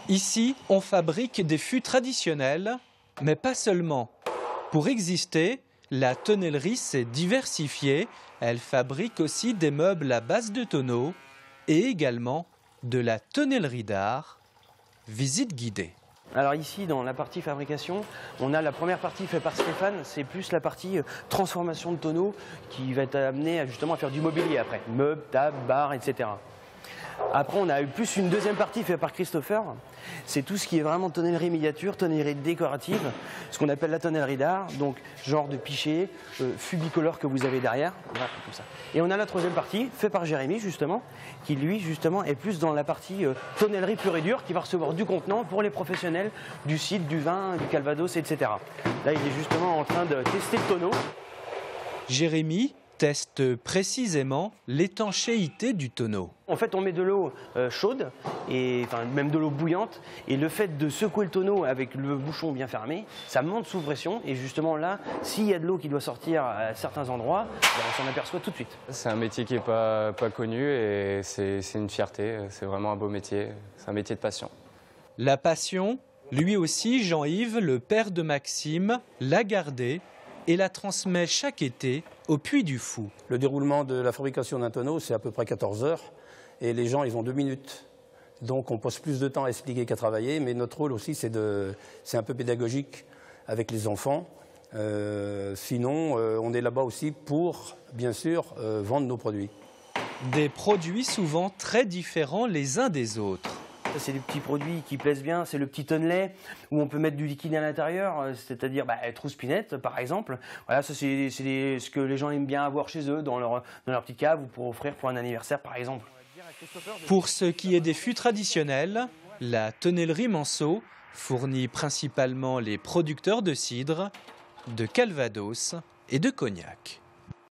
Ici, on fabrique des fûts traditionnels, mais pas seulement. Pour exister, la tonnellerie s'est diversifiée. Elle fabrique aussi des meubles à base de tonneaux et également de la tonnellerie d'art. Visite guidée. Alors ici, dans la partie fabrication, on a la première partie faite par Stéphane, c'est plus la partie transformation de tonneaux qui va être amenée justement à faire du mobilier après, meubles, tables, barres, etc. Après, on a eu plus une deuxième partie faite par Christopher. C'est tout ce qui est vraiment tonnellerie miniature, tonnellerie décorative, ce qu'on appelle la tonnellerie d'art, donc genre de pichet, fût bicolore que vous avez derrière, voilà, comme ça. Et on a la troisième partie, faite par Jérémy justement, qui lui justement est plus dans la partie tonnellerie pure et dure, qui va recevoir du contenant pour les professionnels du cidre, du vin, du calvados, etc. Là, il est justement en train de tester le tonneau. Jérémy teste précisément l'étanchéité du tonneau. En fait, on met de l'eau chaude, et, enfin, même de l'eau bouillante, et le fait de secouer le tonneau avec le bouchon bien fermé, ça monte sous pression, et justement là, s'il y a de l'eau qui doit sortir à certains endroits, on s'en aperçoit tout de suite. C'est un métier qui n'est pas connu, et c'est une fierté, c'est vraiment un beau métier, c'est un métier de passion. La passion, lui aussi, Jean-Yves, le père de Maxime, l'a gardée et la transmet chaque été au Puy du Fou. Le déroulement de la fabrication d'un tonneau, c'est à peu près 14 heures. Et les gens, ils ont 2 minutes. Donc on passe plus de temps à expliquer qu'à travailler. Mais notre rôle aussi, c'est un peu pédagogique avec les enfants. Sinon, on est là-bas aussi pour, bien sûr, vendre nos produits. Des produits souvent très différents les uns des autres. C'est des petits produits qui plaisent bien, c'est le petit tonnelet où on peut mettre du liquide à l'intérieur, c'est-à-dire trousse-pinette par exemple. Voilà, ça c'est ce que les gens aiment bien avoir chez eux, dans leur petite cave ou pour offrir pour un anniversaire par exemple. Pour ce qui est des fûts traditionnels, la tonnellerie Manceau fournit principalement les producteurs de cidre, de calvados et de cognac.